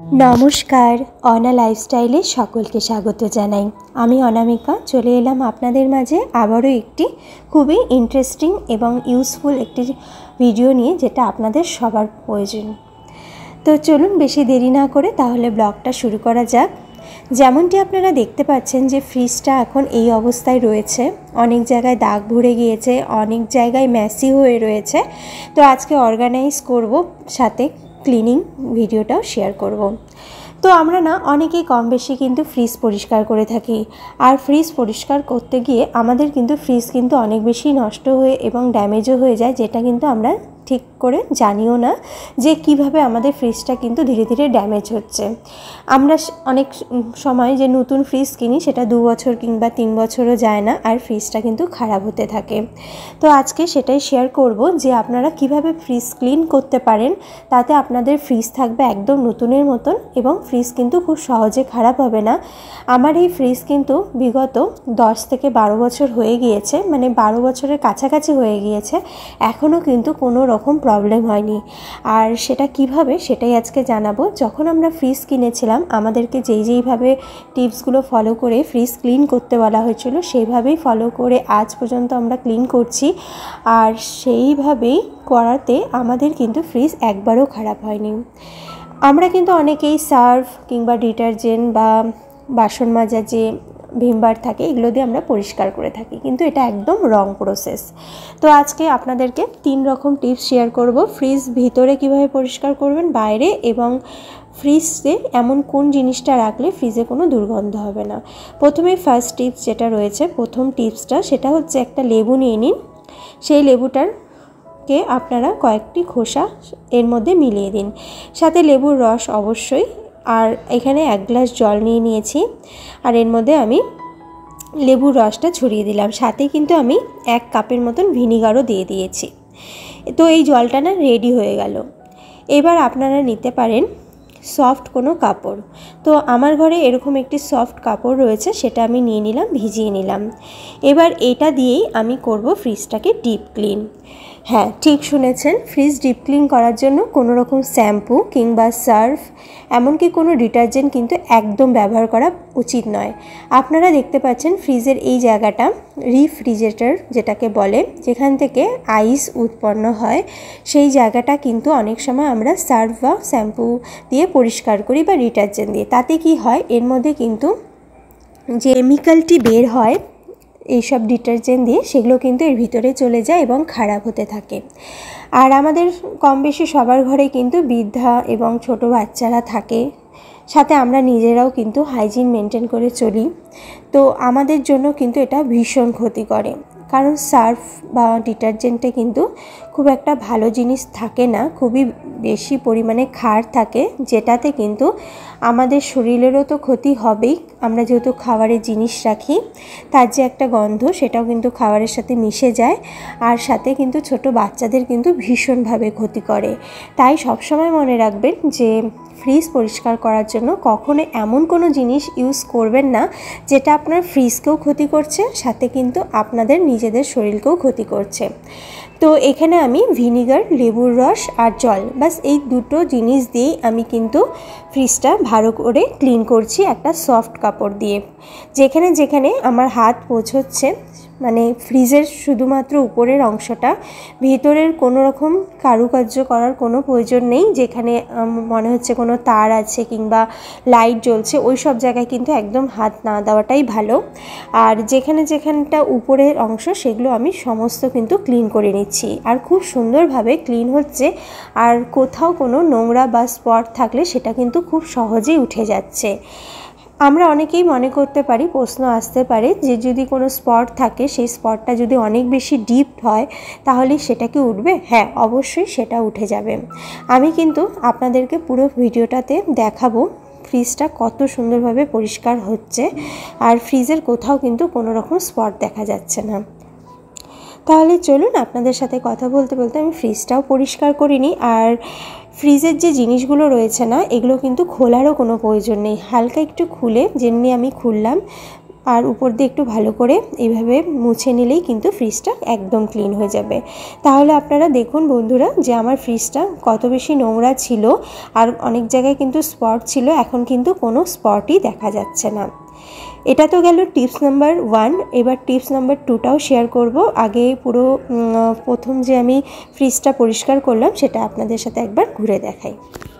नमस्कार अना लाइफस्टाइले सकलके स्वागत जानाई। आमी अनामिका चले एलाम आपनादेर माझे आबारो एकटी खूबई इंटरेस्टिंग एवं यूजफुल एकटी भिडियो निये जेटा आपनादेर सबार प्रयोजन। तो चलुन बेशी देरी ना करे ताहले ब्लगटा शुरू करा जाक। যেমনটি আপনারা দেখতে পাচ্ছেন যে ফ্রিজটা এখন এই অবস্থায় রয়েছে, অনেক জায়গায় দাগ ভরে গিয়েছে, অনেক জায়গায় মেসি হয়ে রয়েছে। তো আজকে অর্গানাইজ করব, সাথে ক্লিনিং ভিডিওটাও শেয়ার করব। তো আমরা না অনেকেই কম বেশি কিন্তু ফ্রিজ পরিষ্কার করে থাকি, আর ফ্রিজ পরিষ্কার করতে গিয়ে আমাদের কিন্তু ফ্রিজ কিন্তু অনেক বেশি নষ্ট হয়ে এবং ড্যামেজও হয়ে যায়, যেটা কিন্তু আমরা ঠিক করে জানিও না যে কিভাবে আমাদের ফ্রিজটা কিন্তু ধীরে ধীরে ড্যামেজ হচ্ছে। আমরা অনেক সময় যে নতুন ফ্রিজ কিনি সেটা 2 বছর কিংবা 3 বছরও যায় না, আর ফ্রিজটা কিন্তু খারাপ হতে থাকে। তো আজকে সেটাই শেয়ার করব যে আপনারা কিভাবে ফ্রিজ ক্লিন করতে পারেন, তাতে আপনাদের ফ্রিজ থাকবে একদম নতুনের মতন এবং ফ্রিজ কিন্তু খুব সহজে খারাপ হবে না। আমার এই ফ্রিজ কিন্তু বিগত 10 থেকে 12 বছর হয়ে গিয়েছে, মানে 12 বছরের কাছাকাছি হয়ে গিয়েছে, এখনও কিন্তু কোনো রকম প্রবলেম হয়নি। আর সেটা কিভাবে সেটাই আজকে জানাবো। যখন আমরা ফ্রিজ কিনেছিলাম আমাদেরকে যেইভাবে টিপসগুলো ফলো করে ফ্রিজ ক্লিন করতে বলা হয়েছিল সেইভাবেই ফলো করে আজ পর্যন্ত আমরা ক্লিন করছি, আর সেইভাবেই করাতে আমাদের কিন্তু ফ্রিজ একবারও খারাপ হয়নি। আমরা কিন্তু অনেকেই সার্ফ কিংবা ডিটারজেন্ট বা বাসন মাজার যে ভিমবার থাকে এগুলো দিয়ে আমরা পরিষ্কার করে থাকি, কিন্তু এটা একদম রং প্রসেস। তো আজকে আপনাদেরকে 3 রকম টিপস শেয়ার করব। ফ্রিজ ভিতরে কিভাবে পরিষ্কার করবেন, বাইরে, এবং ফ্রিজে এমন কোন জিনিসটা রাখলে ফ্রিজে কোনো দুর্গন্ধ হবে না। প্রথমে ফার্স্ট টিপস যেটা রয়েছে, প্রথম টিপসটা সেটা হচ্ছে একটা লেবু নিয়ে নিন। সেই লেবুটাকে আপনারা কয়েকটি খোসা এর মধ্যে মিলিয়ে দিন, সাথে লেবুর রস অবশ্যই। আর এখানে 1 গ্লাস জল নিয়ে নিয়েছি, আর এর মধ্যে আমি লেবুর রসটা ছড়িয়ে দিলাম, সাথে কিন্তু আমি 1 কাপের মতন ভিনিগারও দিয়ে দিয়েছি। তো এই জলটা না রেডি হয়ে গেল। এবার আপনারা নিতে পারেন সফট কোনো কাপড়। তো আমার ঘরে এরকম একটি সফট কাপড় রয়েছে, সেটা আমি নিয়ে নিলাম, ভিজিয়ে নিলাম। এবার এটা দিয়েই আমি করব ফ্রিজটাকে ডিপ ক্লিন। হ্যাঁ, ঠিক শুনেছেন, ফ্রিজ ডিপ ক্লিন করার জন্য কোনো রকম শ্যাম্পু কিংবা সার্ফ, এমনকি কোনো ডিটারজেন্ট কিন্তু একদম ব্যবহার করা উচিত নয়। আপনারা দেখতে পাচ্ছেন ফ্রিজের এই জায়গাটা রিফ্রিজারেটর যেটাকে বলে, যেখান থেকে আইস উৎপন্ন হয়, সেই জায়গাটা কিন্তু অনেক সময় আমরা সার্ফ বা শ্যাম্পু দিয়ে পরিষ্কার করি বা ডিটারজেন্ট দিয়ে। তাতে কি হয়, এর মধ্যে কিন্তু যে কেমিক্যালটি বের হয় এইসব ডিটারজেন্ট দিয়ে, সেগুলো কিন্তু এর ভিতরে চলে যায় এবং খারাপ হতে থাকে। আর আমাদের কম বেশি সবার ঘরে কিন্তু বৃদ্ধা এবং ছোট বাচ্চারা থাকে, সাথে আমরা নিজেরাও কিন্তু হাইজিন মেনটেন করে চলি। তো আমাদের জন্য কিন্তু এটা ভীষণ ক্ষতি করে, কারণ সার্ফ বা ডিটারজেন্টে কিন্তু খুব একটা ভালো জিনিস থাকে না, খুবই বেশি পরিমাণে ক্ষার থাকে, যেটাতে কিন্তু আমাদের শরীরেরও তো ক্ষতি হবেই। আমরা যেহেতু খাবারের জিনিস রাখি, তার যে একটা গন্ধ সেটাও কিন্তু খাবারের সাথে মিশে যায়, আর সাথে কিন্তু ছোট বাচ্চাদের কিন্তু ভীষণভাবে ক্ষতি করে। তাই সবসময় মনে রাখবেন যে ফ্রিজ পরিষ্কার করার জন্য কখনো এমন কোনো জিনিস ইউজ করবেন না যেটা আপনার ফ্রিজকেও ক্ষতি করছে, সাথে কিন্তু আপনাদের নিজেদের শরীরকেও ক্ষতি করছে। তো এখানে আমি ভিনিগার, লেবুর রস আর জল, বাস এই দুটো জিনিস দিয়েই আমি কিন্তু ফ্রিজটা ভালো করে ক্লিন করছি একটা সফট কাপড় দিয়ে। যেখানে যেখানে আমার হাত পৌঁছচ্ছে, মানে ফ্রিজের শুধুমাত্র উপরের অংশটা, ভিতরের কোনো রকম কারুকার্য করার কোনো প্রয়োজন নেই। যেখানে মনে হচ্ছে কোনো তার আছে কিংবা লাইট জ্বলছে, ওই সব জায়গায় কিন্তু একদম হাত না দেওয়াটাই ভালো। আর যেখানে যেখানটা উপরের অংশ সেগুলো আমি সমস্ত কিন্তু ক্লিন করে নিচ্ছি, আর খুব সুন্দরভাবে ক্লিন হচ্ছে। আর কোথাও কোনো নোংরা বা স্পট থাকলে সেটা কিন্তু খুব সহজেই উঠে যাচ্ছে। আমরা অনেকেই মনে করতে পারি, প্রশ্ন আসতে পারে যে যদি কোনো স্পট থাকে, সেই স্পটটা যদি অনেক বেশি ডিপ হয় তাহলে সেটা কি উঠবে? হ্যাঁ, অবশ্যই সেটা উঠে যাবে। আমি কিন্তু আপনাদেরকে পুরো ভিডিওটাতে দেখাবো ফ্রিজটা কত সুন্দরভাবে পরিষ্কার হচ্ছে, আর ফ্রিজের কোথাও কিন্তু কোনো রকম স্পট দেখা যাচ্ছে না। তাহলে চলুন আপনাদের সাথে কথা বলতে বলতে আমি ফ্রিজটাও পরিষ্কার করে নিই। আর ফ্রিজের যে জিনিসগুলো রয়েছে না, এগুলো কিন্তু খোলারও কোনো প্রয়োজন নেই, হালকা একটু খুলে, যেমনি আমি খুললাম, আর উপর দিয়ে একটু ভালো করে এইভাবে মুছে নিলেই কিন্তু ফ্রিজটা একদম ক্লিন হয়ে যাবে। তাহলে আপনারা দেখুন বন্ধুরা যে আমার ফ্রিজটা কত বেশি নোংরা ছিল, আর অনেক জায়গায় কিন্তু স্পট ছিল, এখন কিন্তু কোনো স্পটই দেখা যাচ্ছে না। এটা তো গেল টিপস নাম্বার 1। এবার টিপস নাম্বার 2টাও শেয়ার করব। আগে পুরো প্রথম যে আমি ফ্রিজটা পরিষ্কার করলাম সেটা আপনাদের সাথে একবার ঘুরে দেখাই।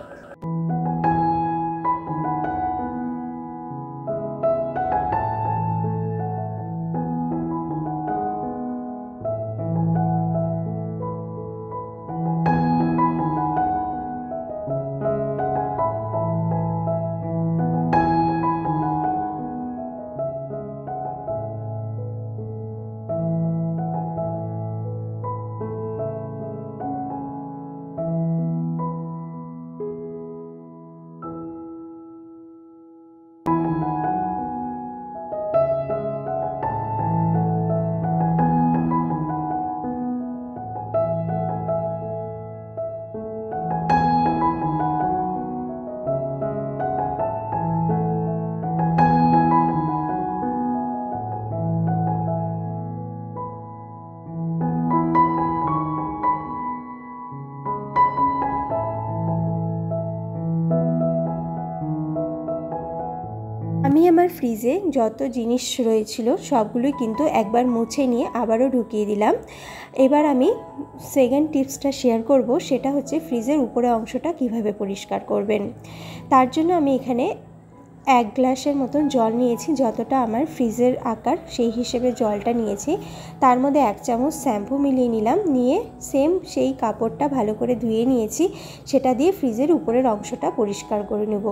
আমি আমার ফ্রিজে যত জিনিস রয়েছিল সবগুলোই কিন্তু একবার মুছে নিয়ে আবারও ঢুকিয়ে দিলাম। এবার আমি সেকেন্ড টিপসটা শেয়ার করব, সেটা হচ্ছে ফ্রিজের উপরে অংশটা কিভাবে পরিষ্কার করবেন। তার জন্য আমি এখানে 1 গ্লাসের মতন জল নিয়েছি, যতটা আমার ফ্রিজের আকার সেই হিসেবে জলটা নিয়েছি। তার মধ্যে 1 চামচ শ্যাম্পু মিলিয়ে নিলাম, নিয়ে সেম সেই কাপড়টা ভালো করে ধুয়ে নিয়েছি, সেটা দিয়ে ফ্রিজের উপরের অংশটা পরিষ্কার করে নেব।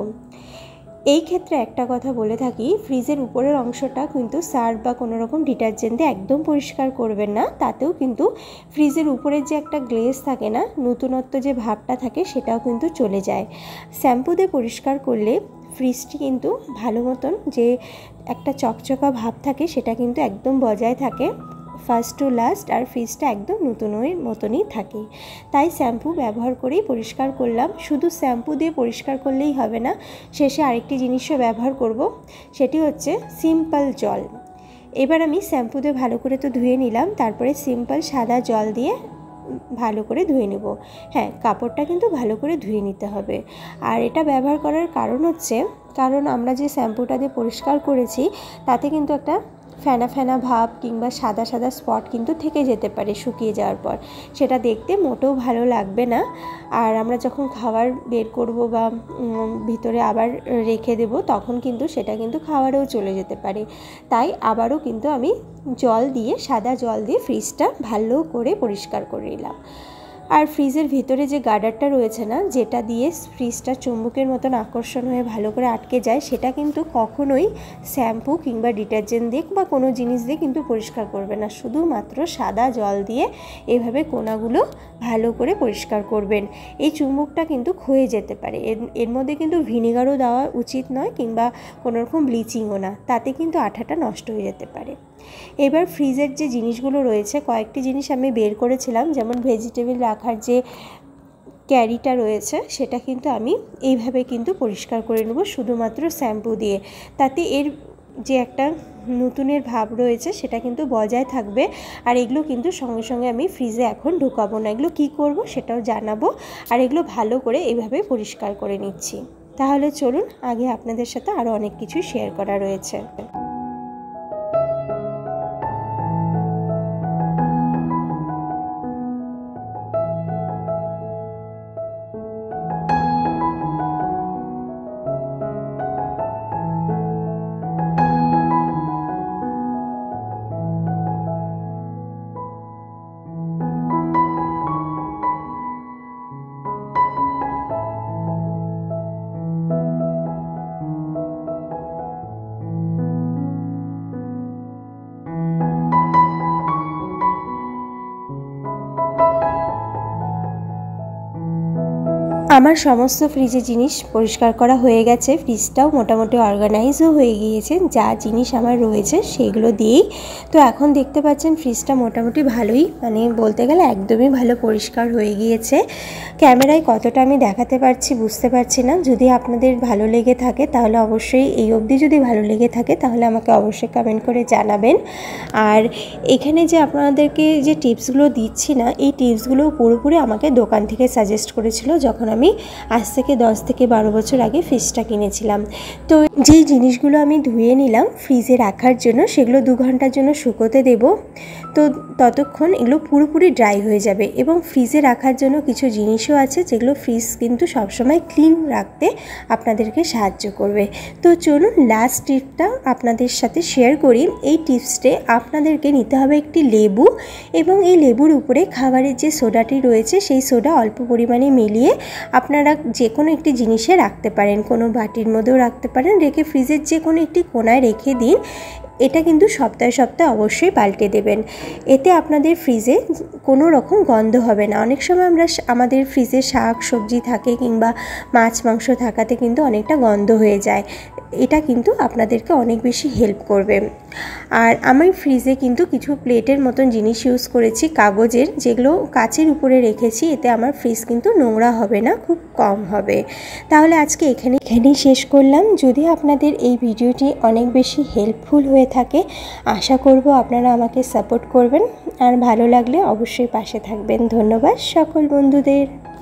এই ক্ষেত্রে একটা কথা বলে থাকি, ফ্রিজের উপরের অংশটা কিন্তু সার্ফ বা কোনো রকম ডিটারজেন্ট দিয়ে একদম পরিষ্কার করবেন না, তাতেও কিন্তু ফ্রিজের উপরের যে একটা গ্লেজ থাকে না, নতুনত্ব যে ভাবটা থাকে সেটাও কিন্তু চলে যায়। শ্যাম্পু দিয়ে পরিষ্কার করলে ফ্রিজটি কিন্তু ভালো মতন যে একটা চকচকা ভাব থাকে সেটা কিন্তু একদম বজায় থাকে ফার্স্ট টু লাস্ট, আর ফ্রিজটা একদম নতুনের মতনই থাকে। তাই শ্যাম্পু ব্যবহার করেই পরিষ্কার করলাম। শুধু শ্যাম্পু দিয়ে পরিষ্কার করলেই হবে না, শেষে আরেকটি জিনিসও ব্যবহার করব, সেটি হচ্ছে সিম্পল জল। এবার আমি শ্যাম্পু দিয়ে ভালো করে তো ধুয়ে নিলাম, তারপরে সিম্পল সাদা জল দিয়ে ভালো করে ধুয়ে নেব। হ্যাঁ, কাপড়টা কিন্তু ভালো করে ধুয়ে নিতে হবে। আর এটা ব্যবহার করার কারণ হচ্ছে, কারণ আমরা যে শ্যাম্পুটা দিয়ে পরিষ্কার করেছি তাতে কিন্তু একটা ফেনা ফেনা ভাব কিংবা সাদা সাদা স্পট কিন্তু থেকে যেতে পারে শুকিয়ে যাওয়ার পর, সেটা দেখতে মোটেও ভালো লাগবে না। আর আমরা যখন খাবার বের করব বা ভিতরে আবার রেখে দেব তখন কিন্তু সেটা কিন্তু খাবারেও চলে যেতে পারে। তাই আবারও কিন্তু আমি জল দিয়ে, সাদা জল দিয়ে ফ্রিজটা ভালো করে পরিষ্কার করে নিলাম। আর ফ্রিজের ভিতরে যে গার্ডারটা রয়েছে না, যেটা দিয়ে ফ্রিজটা চুম্বকের মতন আকর্ষণ হয়ে ভালো করে আটকে যায়, সেটা কিন্তু কখনোই শ্যাম্পু কিংবা ডিটারজেন্ট দিয়ে বা কোনো জিনিস দিয়ে কিন্তু পরিষ্কার করবে না, শুধুমাত্র সাদা জল দিয়ে এভাবে কোনাগুলো ভালো করে পরিষ্কার করবেন। এই চুম্বকটা কিন্তু ক্ষয়ে যেতে পারে, এর মধ্যে কিন্তু ভিনেগারও দেওয়া উচিত নয় কিংবা কোনো রকম ব্লিচিংও না, তাতে কিন্তু আঠাটা নষ্ট হয়ে যেতে পারে। এবার ফ্রিজের যে জিনিসগুলো রয়েছে, কয়েকটি জিনিস আমি বের করেছিলাম, যেমন ভেজিটেবল রাখার যে ক্যারিটা রয়েছে সেটা কিন্তু আমি এইভাবে কিন্তু পরিষ্কার করে নেব শুধুমাত্র শ্যাম্পু দিয়ে, তাতে এর যে একটা নতুনের ভাব রয়েছে সেটা কিন্তু বজায় থাকবে। আর এগুলো কিন্তু সঙ্গে সঙ্গে আমি ফ্রিজে এখন ঢুকাবো না, এগুলো কী করব সেটাও জানাবো। আর এগুলো ভালো করে এইভাবে পরিষ্কার করে নিচ্ছি। তাহলে চলুন, আগে আপনাদের সাথে আরও অনেক কিছু শেয়ার করা রয়েছে। আমার সমস্ত ফ্রিজে জিনিস পরিষ্কার করা হয়ে গেছে, ফ্রিজটাও মোটামুটি অর্গানাইজও হয়ে গিয়েছে, যা জিনিস আমার রয়েছে সেগুলো দিয়েই। তো এখন দেখতে পাচ্ছেন ফ্রিজটা মোটামুটি ভালোই, মানে বলতে গেলে একদমই ভালো পরিষ্কার হয়ে গিয়েছে। ক্যামেরায় কতটা আমি দেখাতে পারছি বুঝতে পারছি না। যদি আপনাদের ভালো লেগে থাকে তাহলে অবশ্যই, এই অবধি যদি ভালো লেগে থাকে তাহলে আমাকে অবশ্যই কমেন্ট করে জানাবেন। আর এখানে যে আপনাদেরকে যে টিপসগুলো দিচ্ছি না, এই টিপসগুলো পুরোপুরি আমাকে দোকান থেকে সাজেস্ট করেছিল যখন আমি আজ থেকে 10 থেকে 12 বছর আগে ফ্রিজটা কিনেছিলাম। তো যেই জিনিসগুলো আমি ধুয়ে নিলাম ফ্রিজে রাখার জন্য, সেগুলো 2 ঘন্টার জন্য শুকোতে দেব। তো ততক্ষণ এগুলো পুরোপুরি ড্রাই হয়ে যাবে। এবং ফ্রিজে রাখার জন্য কিছু জিনিসও আছে যেগুলো ফ্রিজ কিন্তু সবসময় ক্লিন রাখতে আপনাদেরকে সাহায্য করবে। তো চলুন লাস্ট টিপটা আপনাদের সাথে শেয়ার করি। এই টিপসটে আপনাদেরকে নিতে হবে একটি লেবু, এবং এই লেবুর উপরে খাবারের যে সোডাটি রয়েছে সেই সোডা অল্প পরিমাণে মিলিয়ে আপনারা যে কোনো একটি জিনিসে রাখতে পারেন, কোনো বাটির মধ্যেও রাখতে পারেন, রেখে ফ্রিজের যে কোনো একটি কোণায় রেখে দিন। এটা কিন্তু সপ্তাহে সপ্তাহে অবশ্যই পাল্টে দেবেন। এতে আপনাদের ফ্রিজে কোনো রকম গন্ধ হবে না। অনেক সময় আমাদের ফ্রিজে শাক সবজি থাকে কিংবা মাছ মাংস থাকাতে কিন্তু অনেকটা গন্ধ হয়ে যায়। এটা কিন্তু আপনাদেরকে অনেক বেশি হেল্প করবে। আর আমি ফ্রিজে কিন্তু কিছু প্লেটের মতন জিনিস ইউজ করেছি কাগজের, যেগুলো কাচের উপরে রেখেছি। এতে আমার ফ্রিজ কিন্তু নোংরা হবে না, খুব কম হবে। তাহলে আজকে এখানেই শেষ করলাম। যদি আপনাদের এই ভিডিওটি অনেক বেশি হেল্পফুল হয়ে থাকে, আশা করব আপনারা আমাকে সাপোর্ট করবেন। আর ভালো লাগলে অবশ্যই পাশে থাকবেন। ধন্যবাদ সকল বন্ধুদের।